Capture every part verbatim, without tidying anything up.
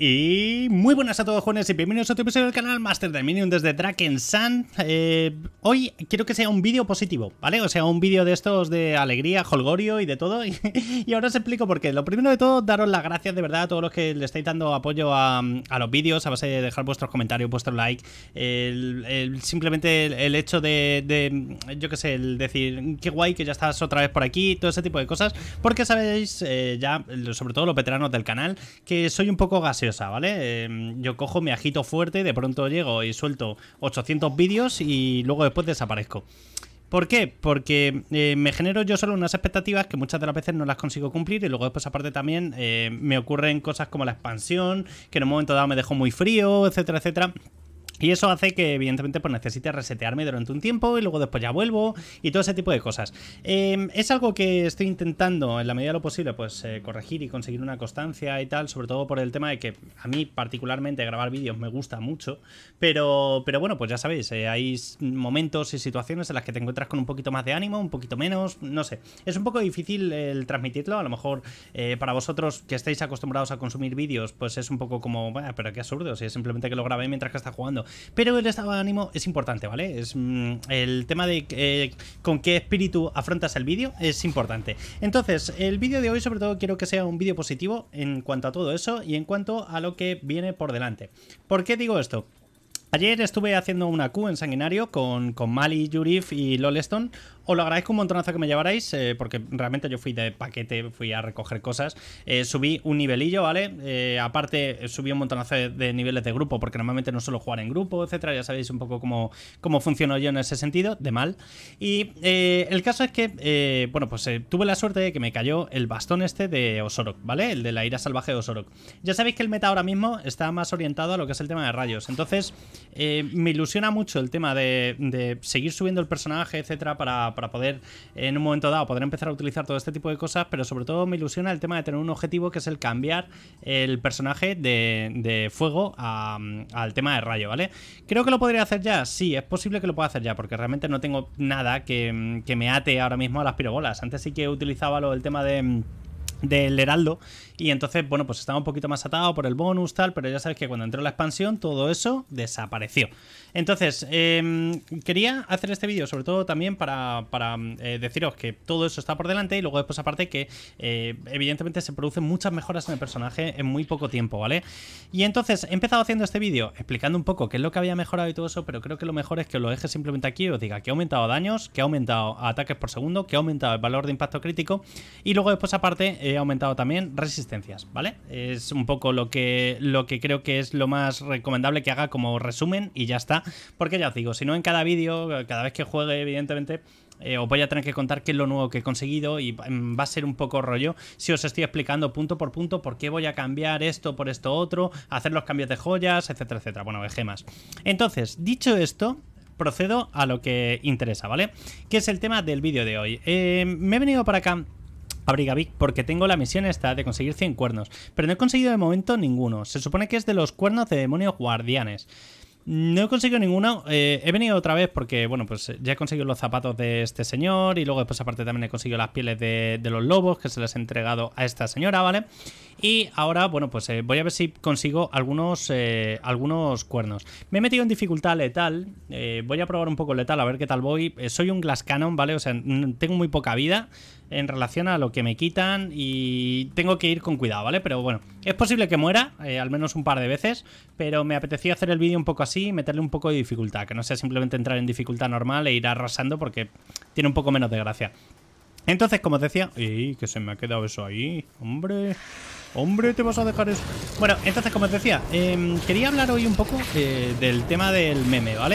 Y muy buenas a todos, jóvenes, y bienvenidos a otro episodio del canal Master Dominion desde Drakensand. Eh, hoy quiero que sea un vídeo positivo, ¿vale? O sea, un vídeo de estos de alegría, holgorio y de todo. Y, y ahora os explico por qué. Lo primero de todo, daros las gracias de verdad a todos los que le estáis dando apoyo a, a los vídeos, a base de dejar vuestros comentarios, vuestros likes. El, el, simplemente el, el hecho de, de, yo qué sé, el decir, qué guay que ya estás otra vez por aquí, todo ese tipo de cosas. Porque sabéis, eh, ya, sobre todo los veteranos del canal, que soy un poco gaseoso, ¿vale? Eh, yo cojo, me agito fuerte, de pronto llego y suelto ochocientos vídeos y luego después desaparezco. ¿Por qué? Porque eh, me genero yo solo unas expectativas que muchas de las veces no las consigo cumplir y luego después aparte también eh, me ocurren cosas como la expansión, que en un momento dado me dejo muy frío, etcétera, etcétera. Y eso hace que evidentemente pues necesite resetearme durante un tiempo y luego después ya vuelvo y todo ese tipo de cosas. Eh, es algo que estoy intentando en la medida de lo posible pues eh, corregir y conseguir una constancia y tal, sobre todo por el tema de que a mí particularmente grabar vídeos me gusta mucho, pero, pero bueno, pues ya sabéis, eh, hay momentos y situaciones en las que te encuentras con un poquito más de ánimo, un poquito menos, no sé. Es un poco difícil el transmitirlo, a lo mejor eh, para vosotros que estáis acostumbrados a consumir vídeos pues es un poco como, bueno, pero qué absurdo, si es simplemente que lo grabé mientras que está jugando. Pero el estado de ánimo es importante, ¿vale? Es mmm, el tema de eh, con qué espíritu afrontas el vídeo es importante. Entonces, el vídeo de hoy sobre todo quiero que sea un vídeo positivo en cuanto a todo eso y en cuanto a lo que viene por delante. ¿Por qué digo esto? Ayer estuve haciendo una Q en Sanguinario con, con Mali, Yurif y Loleston. Os lo agradezco un montonazo que me llevarais, eh, porque realmente yo fui de paquete, fui a recoger cosas. Eh, subí un nivelillo, ¿vale? Eh, aparte, subí un montonazo de, de niveles de grupo, porque normalmente no suelo jugar en grupo, etcétera. Ya sabéis un poco cómo, cómo funciono yo en ese sentido, de mal. Y eh, el caso es que, eh, bueno, pues eh, tuve la suerte de que me cayó el bastón este de Osorok, ¿vale? El de la ira salvaje de Osorok. Ya sabéis que el meta ahora mismo está más orientado a lo que es el tema de rayos. Entonces, eh, me ilusiona mucho el tema de, de seguir subiendo el personaje, etcétera, para... para poder en un momento dado poder empezar a utilizar todo este tipo de cosas, pero sobre todo me ilusiona el tema de tener un objetivo que es el cambiar el personaje de, de fuego a, al tema de rayo, ¿vale? Creo que lo podría hacer ya, sí, es posible que lo pueda hacer ya, porque realmente no tengo nada que, que me ate ahora mismo a las pirobolas. Antes sí que utilizaba lo, el tema de... del heraldo y entonces, bueno, pues estaba un poquito más atado por el bonus tal, pero ya sabes que cuando entró la expansión todo eso desapareció. Entonces, eh, quería hacer este vídeo sobre todo también para, para eh, deciros que todo eso está por delante y luego después aparte que eh, evidentemente se producen muchas mejoras en el personaje en muy poco tiempo, ¿vale? Y entonces he empezado haciendo este vídeo explicando un poco qué es lo que había mejorado y todo eso, pero creo que lo mejor es que os lo deje simplemente aquí y os diga que ha aumentado daños, que ha aumentado ataques por segundo, que ha aumentado el valor de impacto crítico y luego después aparte he aumentado también resistencias, ¿vale? Es un poco lo que, lo que creo que es lo más recomendable que haga como resumen y ya está, porque ya os digo, si no en cada vídeo, cada vez que juegue evidentemente eh, os voy a tener que contar qué es lo nuevo que he conseguido y va a ser un poco rollo si os estoy explicando punto por punto por qué voy a cambiar esto por esto otro, hacer los cambios de joyas, etcétera, etcétera, bueno, de gemas. Entonces, dicho esto, procedo a lo que interesa, ¿vale? Que es el tema del vídeo de hoy. Eh, me he venido para acá a Brigavik porque tengo la misión esta de conseguir cien cuernos, pero no he conseguido de momento ninguno. Se supone que es de los cuernos de demonios guardianes. No he conseguido ninguno, eh, he venido otra vez porque, bueno, pues ya he conseguido los zapatos de este señor y luego después aparte también he conseguido las pieles de, de los lobos que se les he entregado a esta señora, ¿vale? Y ahora, bueno, pues eh, voy a ver si consigo algunos, eh, algunos cuernos. Me he metido en dificultad letal, eh, voy a probar un poco letal a ver qué tal voy. Eh, soy un Glass Cannon, ¿vale? O sea, tengo muy poca vida en relación a lo que me quitan y tengo que ir con cuidado, ¿vale? Pero bueno, es posible que muera, eh, al menos un par de veces, pero me apetecía hacer el vídeo un poco así y meterle un poco de dificultad, que no sea simplemente entrar en dificultad normal e ir arrasando porque tiene un poco menos de gracia. Entonces, como os decía... ¡Ey! Que se me ha quedado eso ahí. ¡Hombre! ¡Hombre! ¿Te vas a dejar eso? Bueno, entonces, como os decía, eh, quería hablar hoy un poco eh, del tema del meme, ¿vale?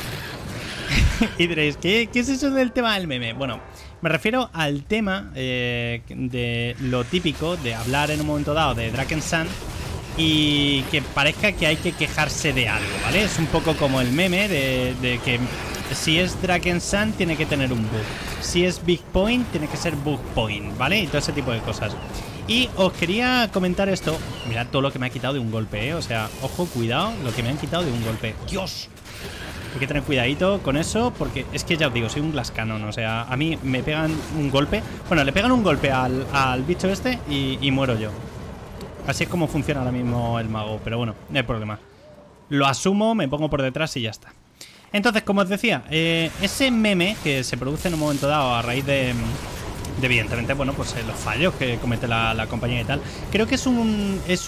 Y diréis, ¿qué, ¿qué es eso del tema del meme? Bueno, me refiero al tema eh, de lo típico de hablar en un momento dado de Drakensand y que parezca que hay que quejarse de algo, ¿vale? Es un poco como el meme de, de que si es Drakensand tiene que tener un bug, si es Big Point tiene que ser Bug Point, ¿vale? Y todo ese tipo de cosas. Y os quería comentar esto. Mirad todo lo que me ha quitado de un golpe, ¿eh? O sea, ojo, cuidado, lo que me han quitado de un golpe. ¡Dios! Hay que tener cuidadito con eso porque es que ya os digo, soy un Glass Cannon. O sea, a mí me pegan un golpe. Bueno, le pegan un golpe al, al bicho este y, y muero yo. Así es como funciona ahora mismo el mago, pero bueno, no hay problema. Lo asumo, me pongo por detrás y ya está. Entonces, como os decía, eh, ese meme que se produce en un momento dado a raíz de... de evidentemente, bueno, pues eh, los fallos que comete la, la compañía y tal. Creo que es un es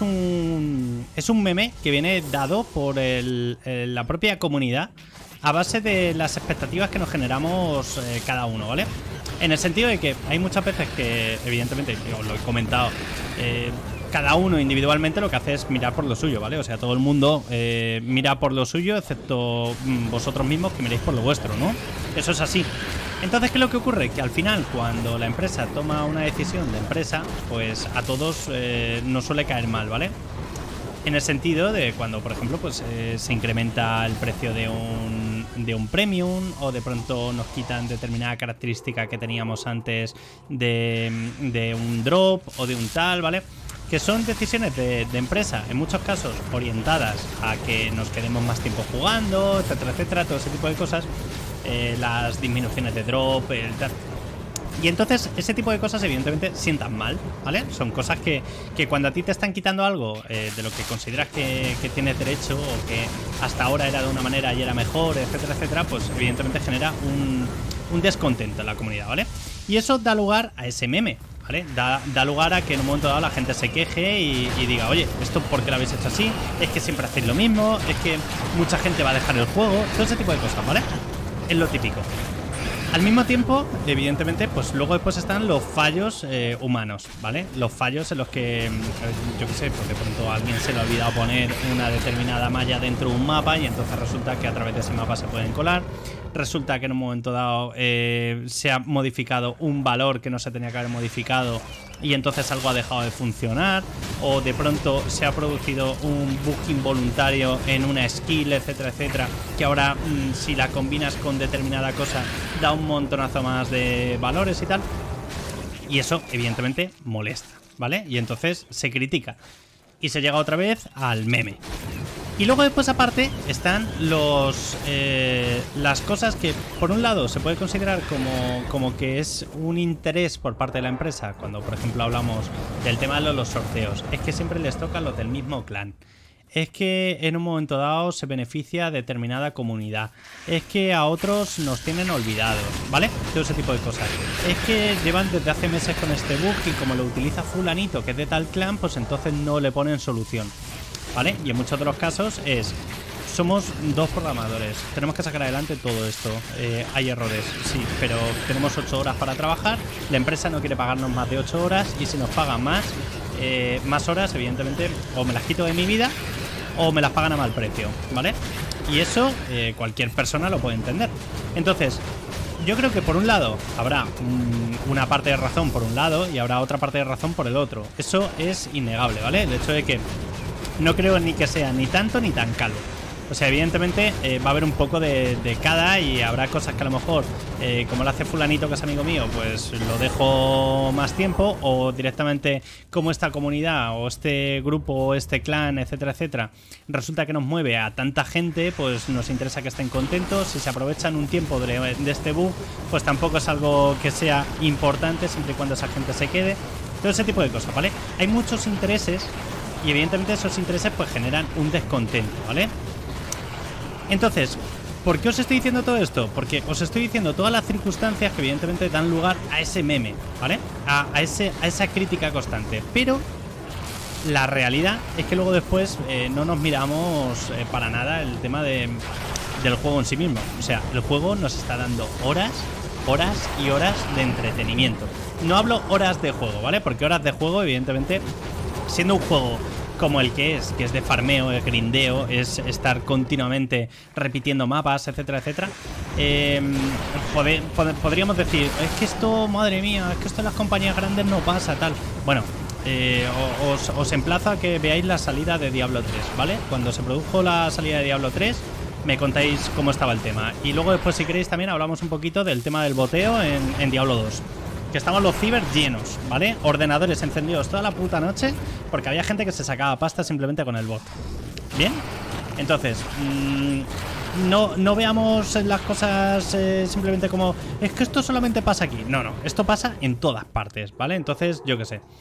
un es un meme que viene dado por el, el, la propia comunidad a base de las expectativas que nos generamos eh, cada uno, ¿vale? En el sentido de que hay muchas veces que, evidentemente, os lo he comentado, eh, cada uno individualmente lo que hace es mirar por lo suyo, ¿vale? O sea, todo el mundo eh, mira por lo suyo, excepto mm, vosotros mismos que miréis por lo vuestro, ¿no? Eso es así. Entonces, ¿qué es lo que ocurre? Que al final, cuando la empresa toma una decisión de empresa, pues a todos eh, nos suele caer mal, ¿vale? En el sentido de cuando, por ejemplo, pues eh, se incrementa el precio de un, de un premium, o de pronto nos quitan determinada característica que teníamos antes de, de un drop o de un tal, ¿vale? Que son decisiones de, de empresa, en muchos casos orientadas a que nos quedemos más tiempo jugando, etcétera, etcétera, todo ese tipo de cosas. Eh, las disminuciones de drop, el tal. Y entonces ese tipo de cosas evidentemente sientan mal, ¿vale? Son cosas que, que cuando a ti te están quitando algo eh, de lo que consideras que, que tienes derecho, o que hasta ahora era de una manera y era mejor, etcétera, etcétera, pues evidentemente genera un, un descontento en la comunidad, ¿vale? Y eso da lugar a ese meme, ¿vale? Da, da lugar a que en un momento dado la gente se queje y, y diga, oye, ¿esto por qué lo habéis hecho así? Es que siempre hacéis lo mismo, es que mucha gente va a dejar el juego, todo ese tipo de cosas, ¿vale? Es lo típico. Al mismo tiempo, evidentemente, pues luego después están los fallos eh, humanos, ¿vale? Los fallos en los que, yo qué sé, pues de pronto a alguien se le ha olvidado poner una determinada malla dentro de un mapa y entonces resulta que a través de ese mapa se pueden colar. Resulta que en un momento dado eh, se ha modificado un valor que no se tenía que haber modificado y entonces algo ha dejado de funcionar, o de pronto se ha producido un bug involuntario en una skill, etcétera, etcétera, que ahora mmm, si la combinas con determinada cosa da un montonazo más de valores y tal, y eso evidentemente molesta, ¿vale? Y entonces se critica y se llega otra vez al meme. Y luego después aparte están los eh, las cosas que por un lado se puede considerar como, como que es un interés por parte de la empresa. Cuando por ejemplo hablamos del tema de los sorteos, es que siempre les toca los del mismo clan. Es que en un momento dado se beneficia a determinada comunidad. Es que a otros nos tienen olvidados, ¿vale? Todo ese tipo de cosas. Es que llevan desde hace meses con este bug y como lo utiliza fulanito que es de tal clan, pues entonces no le ponen solución, ¿vale? Y en muchos de los casos es... somos dos programadores, tenemos que sacar adelante todo esto. Eh, hay errores, sí, pero tenemos ocho horas para trabajar. La empresa no quiere pagarnos más de ocho horas y si nos pagan más, eh, más horas, evidentemente, o me las quito de mi vida o me las pagan a mal precio, ¿vale? Y eso eh, cualquier persona lo puede entender. Entonces, yo creo que por un lado habrá un, una parte de razón por un lado y habrá otra parte de razón por el otro. Eso es innegable, ¿vale? El hecho de que no creo ni que sea ni tanto ni tan calvo. O sea, evidentemente eh, va a haber un poco de, de cada y habrá cosas que a lo mejor, eh, como lo hace fulanito que es amigo mío, pues lo dejo más tiempo, o directamente como esta comunidad o este grupo o este clan, etcétera, etcétera, resulta que nos mueve a tanta gente, pues nos interesa que estén contentos. Si se aprovechan un tiempo de, de este bug, pues tampoco es algo que sea importante siempre y cuando esa gente se quede. Todo ese tipo de cosas, ¿vale? Hay muchos intereses y evidentemente esos intereses pues generan un descontento, ¿vale? Entonces, ¿por qué os estoy diciendo todo esto? Porque os estoy diciendo todas las circunstancias que evidentemente dan lugar a ese meme, ¿vale? A, a, ese, a esa crítica constante. Pero la realidad es que luego después eh, no nos miramos eh, para nada el tema de, del juego en sí mismo. O sea, el juego nos está dando horas, horas y horas de entretenimiento. No hablo horas de juego, ¿vale? Porque horas de juego, evidentemente, siendo un juego como el que es, que es de farmeo, de grindeo, es estar continuamente repitiendo mapas, etcétera, etcétera. Eh, pod pod podríamos decir, es que esto, madre mía, es que esto en las compañías grandes no pasa, tal. Bueno, eh, os, os emplazo a que veáis la salida de Diablo tres, ¿vale? Cuando se produjo la salida de Diablo tres, me contáis cómo estaba el tema. Y luego después, si queréis, también hablamos un poquito del tema del boteo en, en Diablo dos. Que estaban los ciber llenos, ¿vale? Ordenadores encendidos toda la puta noche porque había gente que se sacaba pasta simplemente con el bot. ¿Bien? Entonces, mmm, no, no veamos las cosas eh, simplemente como es que esto solamente pasa aquí. No, no, esto pasa en todas partes, ¿vale? Entonces, yo qué sé.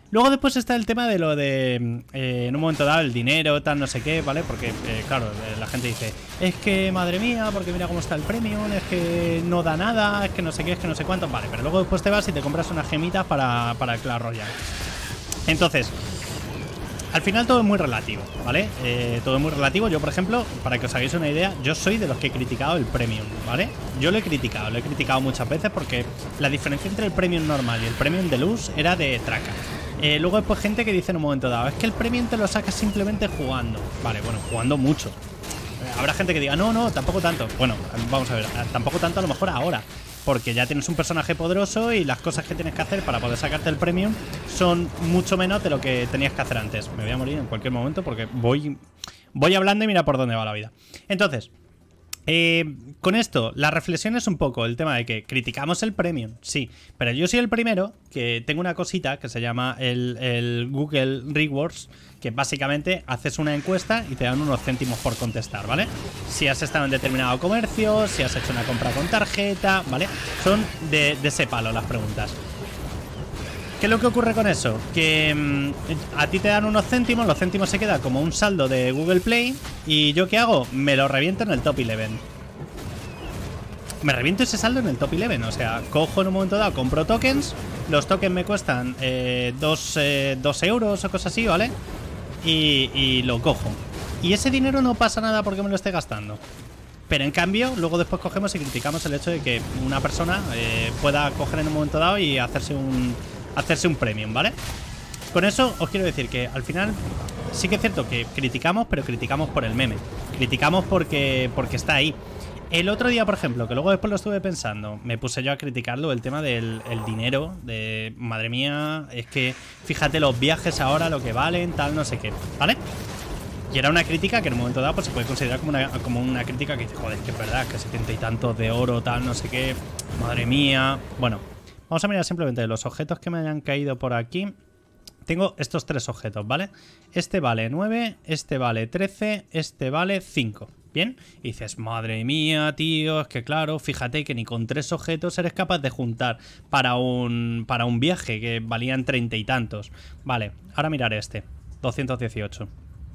Luego después está el tema de lo de, eh, en un momento dado, el dinero, tal, no sé qué, ¿vale? Porque, eh, claro, eh, la gente dice, es que, madre mía, porque mira cómo está el premium, es que no da nada, es que no sé qué, es que no sé cuánto, vale, pero luego después te vas y te compras unas gemitas para, para el Clash Royale. Entonces, al final todo es muy relativo, ¿vale? Eh, todo es muy relativo. Yo, por ejemplo, para que os hagáis una idea, yo soy de los que he criticado el Premium, ¿vale? Yo lo he criticado, lo he criticado muchas veces porque la diferencia entre el Premium normal y el Premium Deluxe era de traca. Eh, luego después gente que dice en un momento dado, es que el Premium te lo sacas simplemente jugando. Vale, bueno, jugando mucho. Eh, habrá gente que diga, no, no, tampoco tanto. Bueno, vamos a ver, tampoco tanto a lo mejor ahora. Porque ya tienes un personaje poderoso y las cosas que tienes que hacer para poder sacarte el Premium son mucho menos de lo que tenías que hacer antes. Me voy a morir en cualquier momento porque voy, voy hablando y mira por dónde va la vida. Entonces, eh, con esto, la reflexión es un poco el tema de que criticamos el Premium, sí, pero yo soy el primero que tengo una cosita que se llama el, el Google Rewards, que básicamente haces una encuesta y te dan unos céntimos por contestar, ¿vale? Si has estado en determinado comercio, si has hecho una compra con tarjeta, ¿vale? Son de, de ese palo las preguntas. ¿Qué es lo que ocurre con eso? Que mmm, a ti te dan unos céntimos, los céntimos se quedan como un saldo de Google Play y ¿yo qué hago? Me lo reviento en el top once. Me reviento ese saldo en el top once, o sea, cojo en un momento dado, compro tokens, los tokens me cuestan eh, dos euros o cosas así, ¿vale? Y, y lo cojo. Y ese dinero no pasa nada porque me lo esté gastando. Pero en cambio, luego después cogemos y criticamos el hecho de que una persona eh, pueda coger en un momento dado y hacerse un, hacerse un premium, ¿vale? Con eso os quiero decir que al final sí que es cierto que criticamos, pero criticamos por el meme. Criticamos porque, porque está ahí. El otro día, por ejemplo, que luego después lo estuve pensando, me puse yo a criticarlo, el tema del el dinero, de madre mía, es que fíjate los viajes ahora, lo que valen, tal, no sé qué, ¿vale? Y era una crítica que en un momento dado pues se puede considerar como una, como una crítica que dice, joder, que es verdad, que setenta y tantos de oro, tal, no sé qué, madre mía. Bueno, vamos a mirar simplemente los objetos que me hayan caído por aquí. Tengo estos tres objetos, ¿vale? Este vale nueve, este vale trece, este vale cinco. ¿Bien? Y dices, madre mía, tío, es que claro, fíjate que ni con tres objetos eres capaz de juntar para un, para un viaje que valían treinta y tantos. Vale, ahora mirar este, doscientos dieciocho.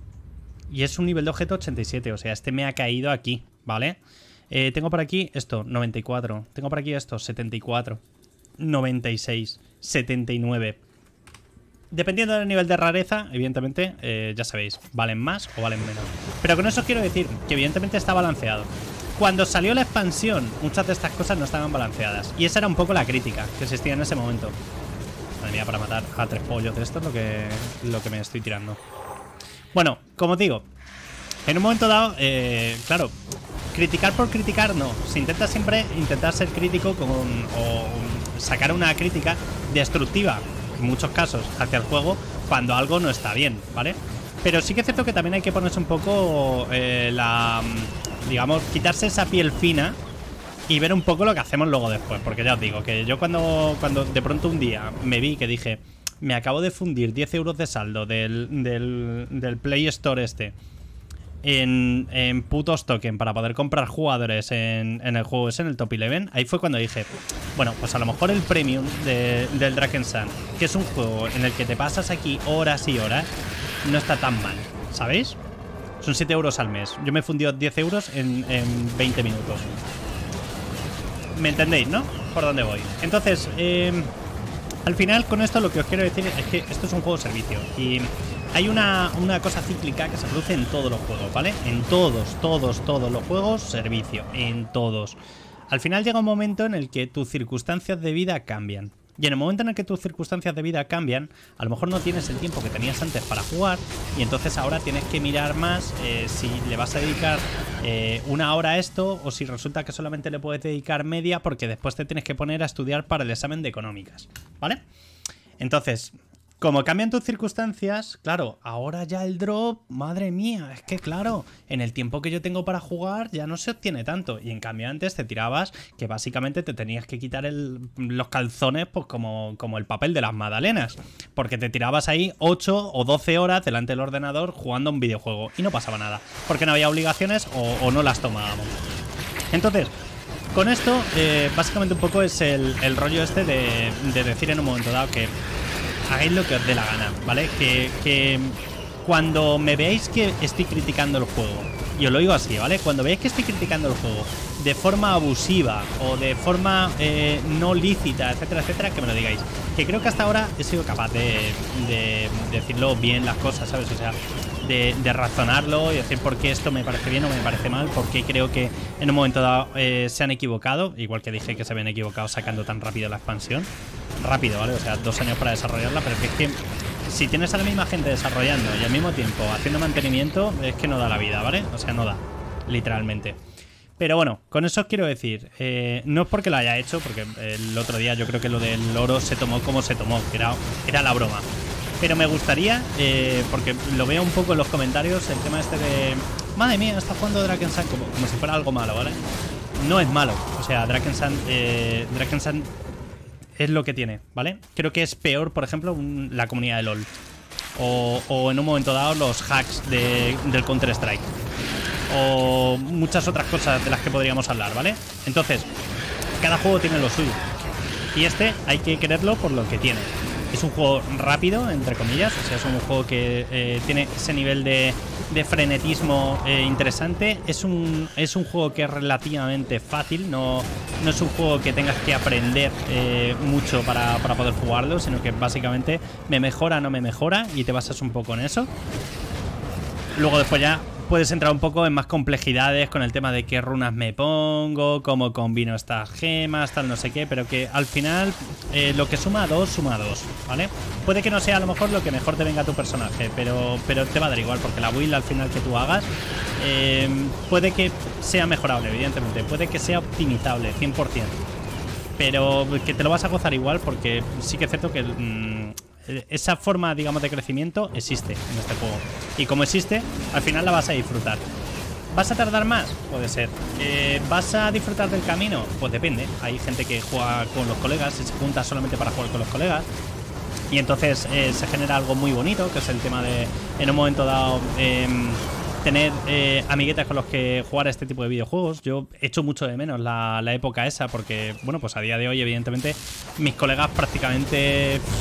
Y es un nivel de objeto ochenta y siete, o sea, este me ha caído aquí, ¿vale? Eh, tengo por aquí esto, noventa y cuatro. Tengo por aquí esto, setenta y cuatro. noventa y seis, setenta y nueve. Dependiendo del nivel de rareza, evidentemente, eh, ya sabéis, valen más o valen menos. Pero con eso quiero decir que evidentemente está balanceado. Cuando salió la expansión, muchas de estas cosas no estaban balanceadas. Y esa era un poco la crítica que existía en ese momento. Madre mía, para matar a tres pollos de esto es lo que, lo que me estoy tirando. Bueno, como os digo, en un momento dado, eh, claro, criticar por criticar no. Se intenta siempre intentar ser crítico con, o sacar una crítica destructiva, en muchos casos, hacia el juego cuando algo no está bien, ¿vale? Pero sí que es cierto que también hay que ponerse un poco eh, la... digamos, quitarse esa piel fina y ver un poco lo que hacemos luego después. Porque ya os digo, que yo cuando, cuando de pronto un día me vi que dije, me acabo de fundir diez euros de saldo del, del, del Play Store este en, en putos token para poder comprar jugadores en, en el juego ese, en el top once, ahí fue cuando dije, bueno, pues a lo mejor el premium de, del Dragon Sun, que es un juego en el que te pasas aquí horas y horas, no está tan mal, ¿sabéis? Son siete euros al mes. Yo me he fundido diez euros en, en veinte minutos. ¿Me entendéis, no? Por dónde voy. Entonces, eh, al final con esto lo que os quiero decir es que esto es un juego servicio y hay una, una cosa cíclica que se produce en todos los juegos, ¿vale? En todos, todos, todos los juegos, servicio, en todos. Al final llega un momento en el que tus circunstancias de vida cambian. Y en el momento en el que tus circunstancias de vida cambian, a lo mejor no tienes el tiempo que tenías antes para jugar y entonces ahora tienes que mirar más eh, si le vas a dedicar eh, una hora a esto o si resulta que solamente le puedes dedicar media porque después te tienes que poner a estudiar para el examen de económicas, ¿vale? Entonces, como cambian tus circunstancias, claro, ahora ya el drop, madre mía, es que claro, en el tiempo que yo tengo para jugar ya no se obtiene tanto. Y en cambio antes te tirabas que básicamente te tenías que quitar el, los calzones pues como, como el papel de las magdalenas. Porque te tirabas ahí ocho o doce horas delante del ordenador jugando a un videojuego y no pasaba nada. Porque no había obligaciones o, o no las tomábamos. Entonces, con esto, eh, básicamente un poco es el, el rollo este de, de decir en un momento dado que hagáis lo que os dé la gana, ¿vale? Que, que cuando me veáis que estoy criticando el juego, y os lo digo así, ¿vale? Cuando veáis que estoy criticando el juego de forma abusiva o de forma eh, no lícita, etcétera, etcétera, que me lo digáis. Que creo que hasta ahora he sido capaz de, de, de decirlo bien las cosas, ¿sabes? O sea, de, de razonarlo y decir por qué esto me parece bien o me parece mal, por qué creo que en un momento dado eh, se han equivocado, igual que dije que se habían equivocado sacando tan rápido la expansión. Rápido, ¿vale? O sea, dos años para desarrollarla, pero es que si tienes a la misma gente desarrollando y al mismo tiempo haciendo mantenimiento, es que no da la vida, ¿vale? O sea, no da, literalmente. Pero bueno, con eso os quiero decir, eh, no es porque lo haya hecho, porque el otro día yo creo que lo del oro se tomó como se tomó, que era, era la broma. Pero me gustaría, eh, porque lo veo un poco en los comentarios, el tema este de... Madre mía, está jugando Drakensand como, como si fuera algo malo, ¿vale? No es malo, o sea, Drakensand, eh, Drakensand es lo que tiene, ¿vale? Creo que es peor, por ejemplo, un, la comunidad de LoL. O, o en un momento dado los hacks de, del Counter-Strike. O muchas otras cosas de las que podríamos hablar, ¿vale? Entonces, cada juego tiene lo suyo. Y este hay que quererlo por lo que tiene. Es un juego rápido, entre comillas. O sea, es un juego que eh, tiene ese nivel de, de frenetismo eh, interesante. Es un, es un juego que es relativamente fácil. No, no es un juego que tengas que aprender eh, mucho para, para poder jugarlo, sino que básicamente me mejora, no me mejora, y te basas un poco en eso. Luego después ya puedes entrar un poco en más complejidades con el tema de qué runas me pongo, cómo combino estas gemas, tal no sé qué, pero que al final eh, lo que suma a dos, suma a dos, ¿vale? Puede que no sea a lo mejor lo que mejor te venga a tu personaje, pero, pero te va a dar igual, porque la build al final que tú hagas eh, puede que sea mejorable, evidentemente, puede que sea optimizable, cien por cien, pero que te lo vas a gozar igual, porque sí que es cierto que... Mmm, esa forma, digamos, de crecimiento existe en este juego. Y como existe, al final la vas a disfrutar. ¿Vas a tardar más? Puede ser. Eh, ¿Vas a disfrutar del camino? Pues depende. Hay gente que juega con los colegas y se junta solamente para jugar con los colegas. Y entonces eh, se genera algo muy bonito, que es el tema de, en un momento dado, eh, tener eh, amiguetas con los que jugar a este tipo de videojuegos. Yo echo mucho de menos la, la época esa, porque, bueno, pues a día de hoy, evidentemente, mis colegas prácticamente, eh,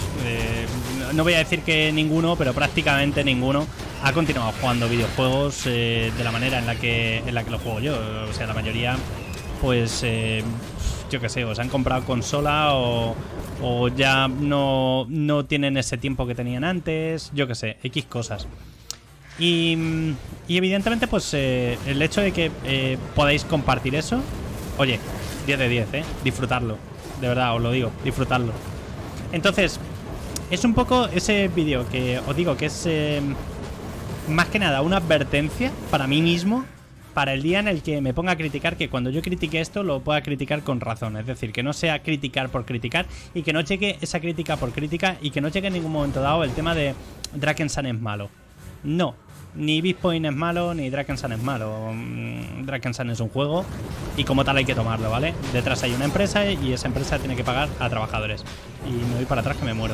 no voy a decir que ninguno, pero prácticamente ninguno ha continuado jugando videojuegos eh, de la manera en la que en la que lo juego yo. O sea, la mayoría, pues, eh, yo qué sé, o se han comprado consola o, o ya no, no tienen ese tiempo que tenían antes, yo qué sé, X cosas. Y, y evidentemente, pues eh, el hecho de que eh, podáis compartir eso, oye, diez de diez, ¿eh? Disfrutarlo, de verdad, os lo digo, disfrutarlo. Entonces, es un poco ese vídeo que os digo que es eh, más que nada una advertencia para mí mismo, para el día en el que me ponga a criticar, que cuando yo critique esto lo pueda criticar con razón. Es decir, que no sea criticar por criticar y que no cheque esa crítica por crítica y que no cheque en ningún momento dado el tema de Drakensand es malo. No, ni Bitpoint es malo, ni Drakensand es malo. Drakensand es un juego y como tal hay que tomarlo, ¿vale? Detrás hay una empresa y esa empresa tiene que pagar a trabajadores. Y me voy para atrás que me muero.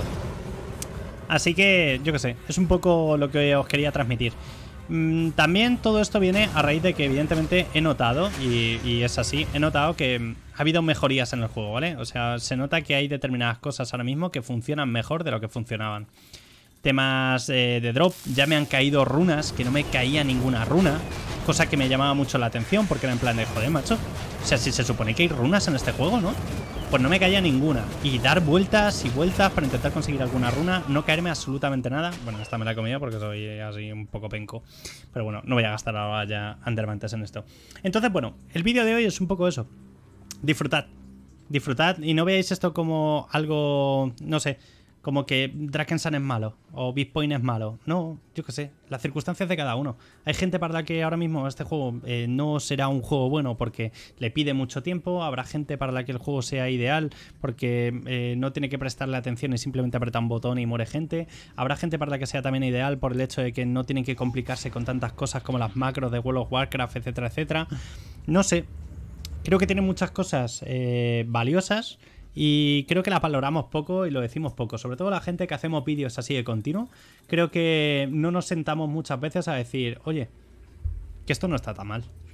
Así que, yo qué sé, es un poco lo que os quería transmitir. También todo esto viene a raíz de que evidentemente he notado, y, y es así, he notado que ha habido mejorías en el juego, ¿vale? O sea, se nota que hay determinadas cosas ahora mismo que funcionan mejor de lo que funcionaban. Temas eh, de drop, ya me han caído runas, que no me caía ninguna runa, cosa que me llamaba mucho la atención, porque era en plan de, joder, macho, o sea, si se supone que hay runas en este juego, ¿no? Pues no me caía ninguna, y dar vueltas y vueltas para intentar conseguir alguna runa, no caerme absolutamente nada. Bueno, esta me la he comido porque soy así un poco penco, pero bueno, no voy a gastar ahora ya undermantes en esto. Entonces, bueno, el vídeo de hoy es un poco eso, disfrutad, disfrutad y no veáis esto como algo, no sé, como que Drakensand es malo o Bitpoint es malo. No, yo qué sé, las circunstancias de cada uno. Hay gente para la que ahora mismo este juego eh, no será un juego bueno porque le pide mucho tiempo. Habrá gente para la que el juego sea ideal porque eh, no tiene que prestarle atención y simplemente aprieta un botón y muere gente. Habrá gente para la que sea también ideal por el hecho de que no tienen que complicarse con tantas cosas como las macros de World of Warcraft, etcétera, etcétera. No sé, creo que tiene muchas cosas eh, valiosas. Y creo que la valoramos poco y lo decimos poco. Sobre todo la gente que hacemos vídeos así de continuo. Creo que no nos sentamos muchas veces a decir, oye, que esto no está tan mal.